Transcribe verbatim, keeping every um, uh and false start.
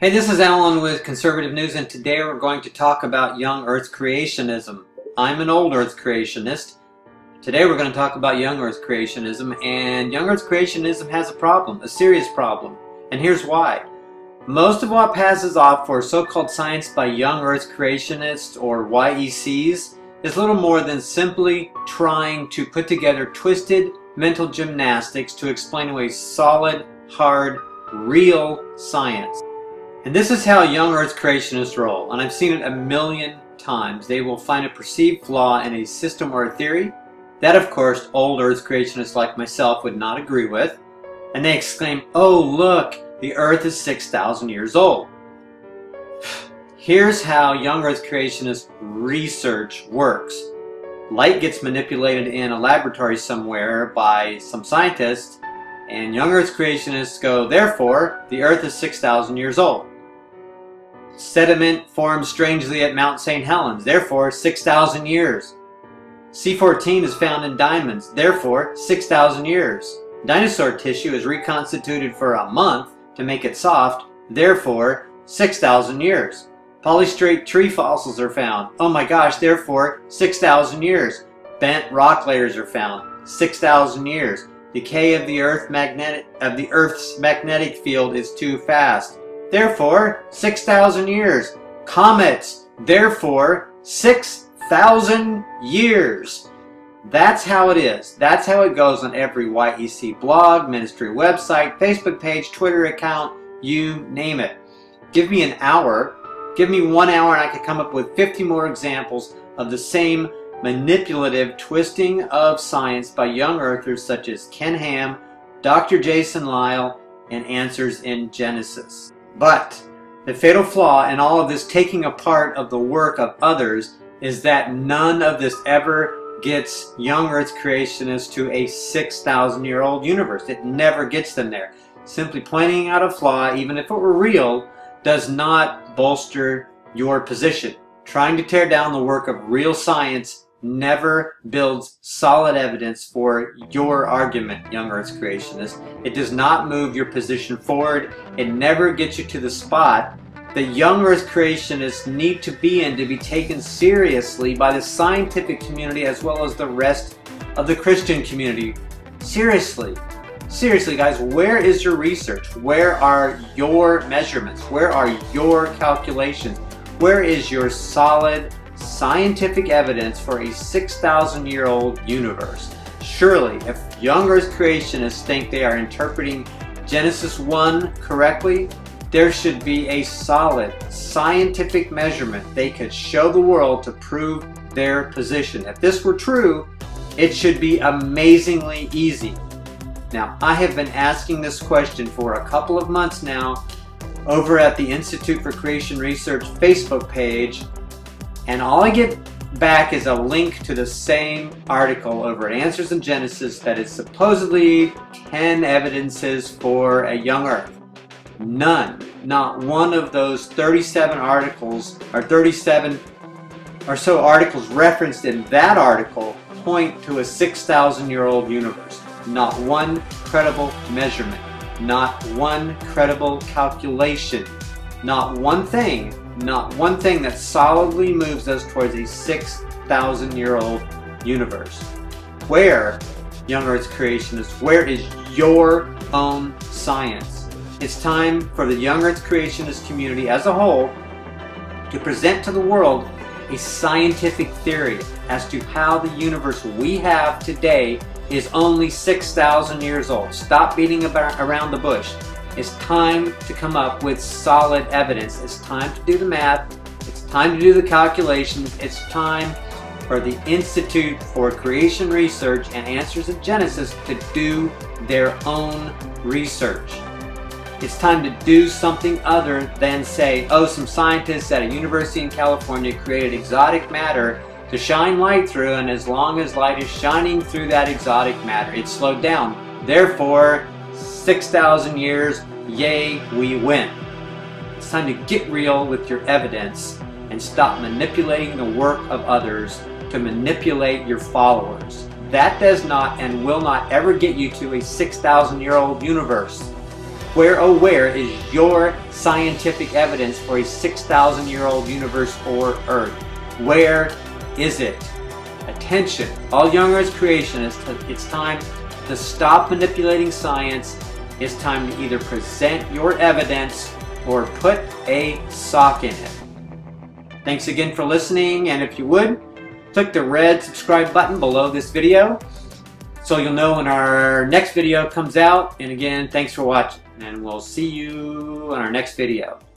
Hey, this is Alan with Conservative News, and today we're going to talk about young Earth creationism. I'm an old Earth creationist. Today we're going to talk about young Earth creationism, and young Earth creationism has a problem, a serious problem, and here's why. Most of what passes off for so-called science by young Earth creationists, or Y E Cs, is little more than simply trying to put together twisted mental gymnastics to explain away solid, hard, real science. And this is how young Earth creationists roll, and I've seen it a million times. They will find a perceived flaw in a system or a theory that, of course, old Earth creationists like myself would not agree with, and they exclaim, "Oh, look, the Earth is six thousand years old." Here's how young Earth creationist research works. Light gets manipulated in a laboratory somewhere by some scientists, and young Earth creationists go, "Therefore, the Earth is six thousand years old." Sediment forms strangely at Mount Saint Helens, therefore six thousand years. C fourteen is found in diamonds, therefore six thousand years. Dinosaur tissue is reconstituted for a month to make it soft, therefore six thousand years. Polystrate tree fossils are found, oh my gosh, therefore six thousand years. Bent rock layers are found, six thousand years. Decay of the Earth magnetic of the Earth's magnetic field is too fast. Therefore, six thousand years. Comets, therefore, six thousand years. That's how it is. That's how it goes on every Y E C blog, ministry website, Facebook page, Twitter account, you name it. Give me an hour, give me one hour and I could come up with fifty more examples of the same manipulative twisting of science by young earthers such as Ken Ham, Doctor Jason Lisle, and Answers in Genesis. But the fatal flaw in all of this taking apart of the work of others is that none of this ever gets young Earth creationists to a six thousand year old universe. It never gets them there. Simply pointing out a flaw, even if it were real, does not bolster your position. Trying to tear down the work of real science never builds solid evidence for your argument, young Earth creationist. It does not move your position forward. It never gets you to the spot that young Earth creationists need to be in to be taken seriously by the scientific community as well as the rest of the Christian community. Seriously. Seriously, guys, where is your research? Where are your measurements? Where are your calculations? Where is your solid scientific evidence for a six thousand year old universe? Surely, if young Earth creationists think they are interpreting Genesis one correctly, there should be a solid scientific measurement they could show the world to prove their position. If this were true, it should be amazingly easy. Now, I have been asking this question for a couple of months now over at the Institute for Creation Research Facebook page, and all I get back is a link to the same article over at Answers in Genesis that is supposedly ten evidences for a young Earth. None, not one of those thirty-seven articles, or thirty-seven or so articles referenced in that article, point to a six thousand year old universe. Not one credible measurement, not one credible calculation, not one thing, not one thing that solidly moves us towards a six thousand year old universe. Where, young Earth creationists, where is your own science? It's time for the young Earth creationist community as a whole to present to the world a scientific theory as to how the universe we have today is only six thousand years old. Stop beating about around the bush. It's time to come up with solid evidence. It's time to do the math. It's time to do the calculations. It's time for the Institute for Creation Research and Answers in Genesis to do their own research. It's time to do something other than say, oh, some scientists at a university in California created exotic matter to shine light through, and as long as light is shining through that exotic matter, it's slowed down. Therefore, six thousand years, yay, we win. It's time to get real with your evidence and stop manipulating the work of others to manipulate your followers. That does not and will not ever get you to a six thousand year old universe. Where, oh where, is your scientific evidence for a six thousand year old universe or Earth? Where is it? Attention, all young Earth creationists, it's time to stop manipulating science. It's time to either present your evidence or put a sock in it. Thanks again for listening, and if you would, click the red subscribe button below this video so you'll know when our next video comes out. And again, thanks for watching, and we'll see you on our next video.